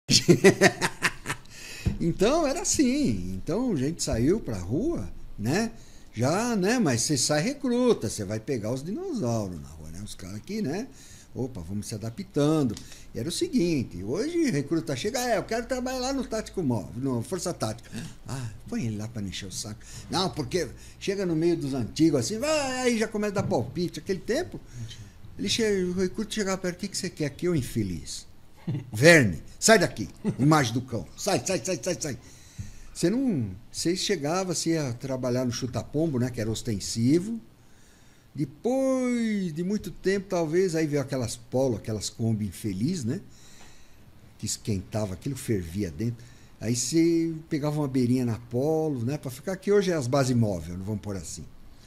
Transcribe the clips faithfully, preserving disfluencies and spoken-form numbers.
Então era assim. Então a gente saiu pra rua, né? Já, né? Mas você sai recruta, você vai pegar os dinossauros na rua, né? Os caras aqui, né? Opa, vamos se adaptando. E era o seguinte, hoje recruta chega, é, eu quero trabalhar lá no Tático Móvel, no Força Tática. Ah, põe ele lá pra encher o saco. Não, porque chega no meio dos antigos assim, vai, aí já começa a dar palpite. Aquele tempo, ele chega, o recruta chegava perto, o que, que você quer aqui, ô infeliz? Verme, sai daqui, imagem do cão. Sai, sai, sai, sai, sai. Você não. Você chegava, você ia trabalhar no chuta-pombo, né? Que era ostensivo. Depois de muito tempo, talvez, aí veio aquelas polo, aquelas Kombi infeliz, né? Que esquentava, aquilo fervia dentro. Aí você pegava uma beirinha na polo, né? Pra ficar aqui hoje é as bases móveis, não vamos pôr assim.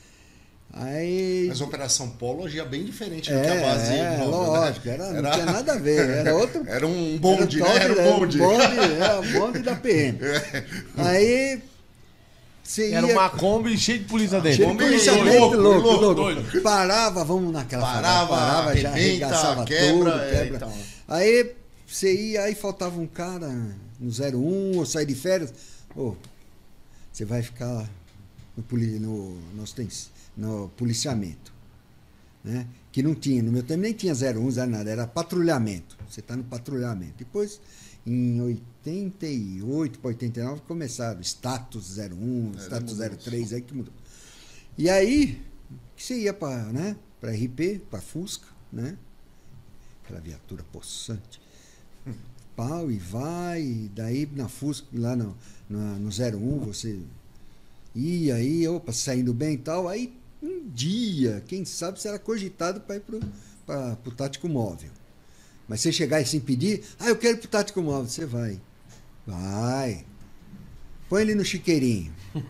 Aí... Mas a Operação Polo hoje é bem diferente do é, que a base é, móvel, lógico, né? era, era... não tinha nada a ver, era outro... Era um bonde, era né? Era um bonde. Era um bonde, era um bonde da P M. É. Aí... Você Era ia... uma Kombi cheia de polícia dentro. Cheio de polícia louco, dentro, louco, louco, louco. doido. Parava, vamos naquela Parava, favela, parava, já arrebenta, arregaçava quebra, tudo, é, quebra. então. Aí você ia, aí faltava um cara no zero um, ou sair de férias, ô, você vai ficar no, poli, no, no, no policiamento, né? Que não tinha, no meu tempo nem tinha zero um, zero nada, era patrulhamento. Você está no patrulhamento. Depois, em oitenta e oito para oitenta e nove, começaram status zero um, É, status zero três, isso. aí que mudou. E aí, você ia para, né, para R P, para Fusca, né? Aquela viatura possante. Pau e vai, e daí na Fusca, lá no, no, no zero um, você ia aí, opa, saindo bem e tal. Aí, um dia, quem sabe, você era cogitado para ir para o Tático Móvel. Mas você chegar e se impedir, ah, eu quero ir pro Tático Móvel, você vai. Vai. Põe ele no chiqueirinho.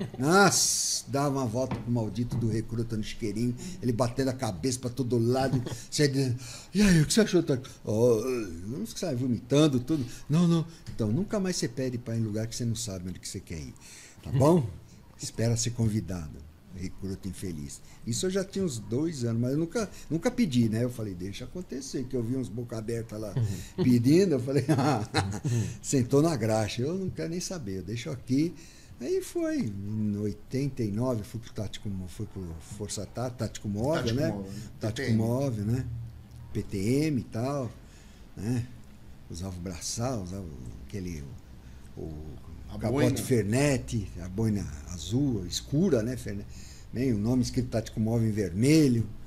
Nossa, dá uma volta pro maldito do recruta no chiqueirinho, ele batendo a cabeça para todo lado. Você diz, e aí, o que você achou? Oh, não sai vomitando, tudo. Não, não. Então, nunca mais você pede para ir em lugar que você não sabe onde que você quer ir. Tá bom? Espera ser convidado. Recruta infeliz. Isso eu já tinha uns dois anos, mas eu nunca, nunca pedi, né? Eu falei, deixa acontecer, que eu vi uns boca aberta lá pedindo, eu falei, ah, sentou na graxa, eu não quero nem saber, eu deixo aqui. Aí foi, em oitenta e nove, fui pro Tático, fui pro Força Tática, Tático Móvel, Tático né? Móvel, Tático P T M. Móvel, né? P T M e tal, né? Usava o braçal, usava aquele, o, A capote boina. Fernet, a boina azul, escura, né, Fernet? Bem, o nome escrito Tático Móvel em vermelho.